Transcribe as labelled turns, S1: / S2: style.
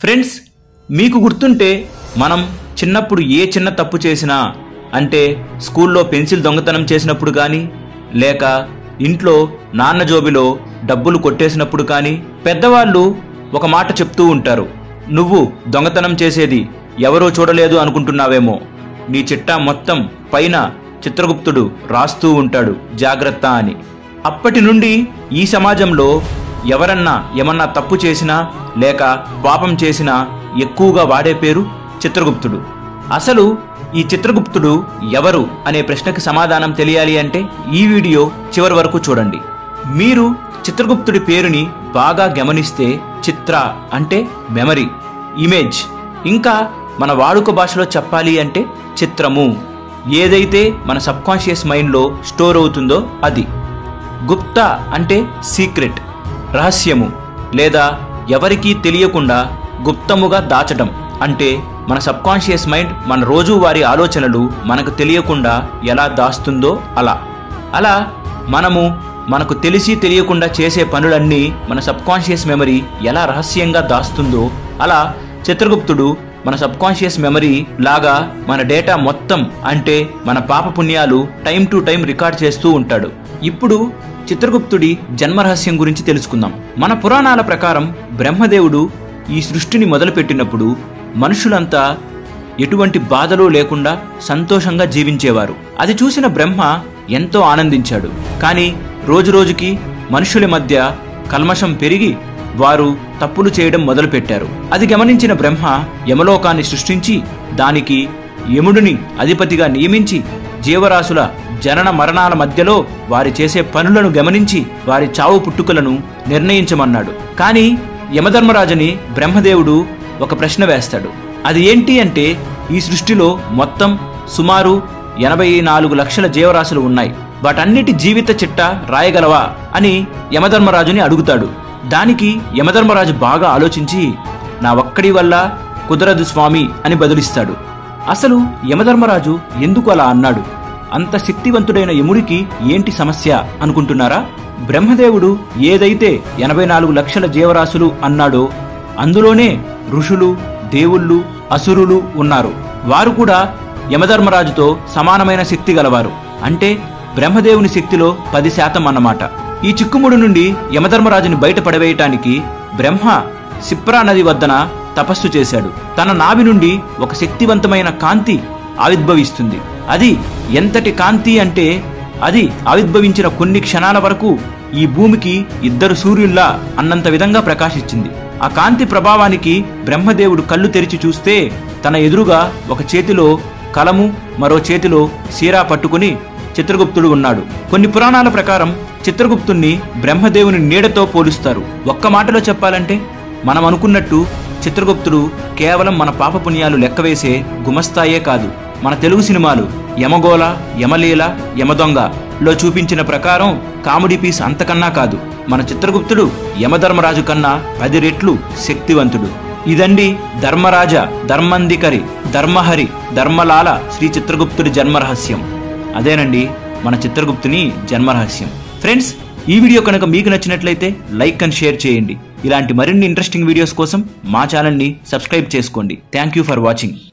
S1: Friends, మీకు గుర్తుంటే మనం చిన్నప్పుడు ఏ చిన్న తప్పు చేసినా, అంటే స్కూల్లో పెన్సిల్ దొంగతనం చేసినప్పుడు కానీ, లేక ఇంట్లో నాన్న జోబిలో డబ్బులు కొట్టేసినప్పుడు కానీ పెద్దవాళ్ళు ఒక మాట చెప్తూ ఉంటారు. నువ్వు దొంగతనం చేసేది ఎవరూ చూడలేదు అనుకుంటున్నావేమో, నీ చిట్టా మొత్తం పైన చిత్రగుప్తుడు రాస్తూ ఉంటాడు జాగ్రత్త అని. అప్పటి నుండి ఈ సమాజంలో ఎవరన్నా ఏమన్నా తప్పు చేసినా లేక పాపం చేసినా ఎక్కువగా వాడే పేరు చిత్రగుప్తుడు. అసలు ఈ చిత్రగుప్తుడు ఎవరు అనే ప్రశ్నకి సమాధానం తెలియాలి అంటే ఈ వీడియో చివరి వరకు చూడండి. మీరు చిత్రగుప్తుడి పేరుని బాగా గమనిస్తే చిత్ర అంటే మెమరీ, ఇమేజ్, ఇంకా మన వాడుక భాషలో చెప్పాలి అంటే చిత్రము. ఏదైతే మన సబ్కాన్షియస్ మైండ్లో స్టోర్ అవుతుందో అది. గుప్త అంటే సీక్రెట్, రహస్యము, లేదా ఎవరికీ తెలియకుండా గుప్తముగా దాచడం. అంటే మన సబ్కాన్షియస్ మైండ్ మన రోజువారీ ఆలోచనలు మనకు తెలియకుండా ఎలా దాస్తుందో అలా మనకు తెలిసి తెలియకుండా చేసే పనులన్నీ మన సబ్కాన్షియస్ మెమరీ ఎలా రహస్యంగా దాస్తుందో అలా చిత్రగుప్తుడు మన సబ్కాన్షియస్ మెమరీ లాగా మన డేటా మొత్తం, అంటే మన పాప పుణ్యాలు టైం టు టైం రికార్డ్ చేస్తూ ఉంటాడు. ఇప్పుడు చిత్రగుప్తుడి జన్మరహస్యం గురించి తెలుసుకుందాం. మన పురాణాల ప్రకారం బ్రహ్మదేవుడు ఈ సృష్టిని మొదలుపెట్టినప్పుడు మనుషులంతా ఎటువంటి బాధలు లేకుండా సంతోషంగా జీవించేవారు. అది చూసిన బ్రహ్మ ఎంతో ఆనందించాడు. కానీ రోజురోజుకి మనుషుల మధ్య కల్మషం పెరిగి వారు తప్పులు చేయడం మొదలుపెట్టారు. అది గమనించిన బ్రహ్మ యమలోకాన్ని సృష్టించి దానికి యముడిని అధిపతిగా నియమించి జీవరాశుల జనన మరణాల మధ్యలో వారి చేసే పనులను గమనించి వారి చావు పుట్టుకలను నిర్ణయించమన్నాడు. కానీ యమధర్మరాజుని బ్రహ్మదేవుడు ఒక ప్రశ్న వేస్తాడు. అది ఏంటి అంటే, ఈ సృష్టిలో మొత్తం సుమారు 84 లక్షల జీవరాశులు ఉన్నాయి, వాటన్నిటి జీవిత చిట్ట రాయగలవా అని యమధర్మరాజుని అడుగుతాడు. దానికి యమధర్మరాజు బాగా ఆలోచించి, నా ఒక్కడి వల్ల కుదరదు స్వామి అని బదులిస్తాడు. అసలు యమధర్మరాజు ఎందుకు అలా అన్నాడు? అంత శక్తివంతుడైన యముడికి ఏంటి సమస్య అనుకుంటున్నారా? బ్రహ్మదేవుడు ఏదైతే 84 లక్షల జీవరాశులు అన్నాడో అందులోనే ఋషులు, దేవుళ్ళు, అసురులు ఉన్నారు. వారు కూడా యమధర్మరాజుతో సమానమైన శక్తి గలవారు. అంటే బ్రహ్మదేవుని శక్తిలో 10% అన్నమాట. ఈ చిక్కుముడు నుండి యమధర్మరాజుని బయట పడవేయటానికి బ్రహ్మ సిప్రా నది వద్దన తపస్సు చేశాడు. తన నాభి నుండి ఒక శక్తివంతమైన కాంతి ఆవిర్భవిస్తుంది. అది ఎంతటి కాంతి అంటే అది ఆవిర్భవించిన కొన్ని క్షణాల వరకు ఈ భూమికి 2 సూర్యుల్లా అన్నంత విధంగా ప్రకాశించింది. ఆ కాంతి ప్రభావానికి బ్రహ్మదేవుడు కళ్ళు తెరిచి చూస్తే తన ఎదురుగా ఒక చేతిలో కలము, మరో చేతిలో సీరా పట్టుకుని చిత్రగుప్తుడు ఉన్నాడు. కొన్ని పురాణాల ప్రకారం చిత్రగుప్తుణ్ణి బ్రహ్మదేవుని నీడతో పోలుస్తారు. ఒక్క మాటలో చెప్పాలంటే మనం అనుకున్నట్టు చిత్రగుప్తుడు కేవలం మన పాపపుణ్యాలు లెక్కవేసే గుమస్తాయే కాదు. మన తెలుగు సినిమాలు యమగోళ, యమలీల, యమదొంగలో చూపించిన ప్రకారం కామెడీ పీస్ అంతకన్నా కాదు. మన చిత్రగుప్తుడు యమధర్మరాజు కన్నా 10 రెట్లు శక్తివంతుడు. ఇదండి ధర్మరాజ, ధర్మందికరి, ధర్మహరి, ధర్మలాల శ్రీ చిత్రగుప్తుడి జన్మరహస్యం. అదేనండి మన చిత్రగుప్తుని జన్మరహస్యం. ఫ్రెండ్స్, ఈ వీడియో కనుక మీకు నచ్చినట్లయితే లైక్ అండ్ షేర్ చేయండి. ఇలాంటి మరిన్ని ఇంట్రెస్టింగ్ వీడియోస్ కోసం మా ఛానల్ని సబ్స్క్రైబ్ చేసుకోండి. Thank you for watching.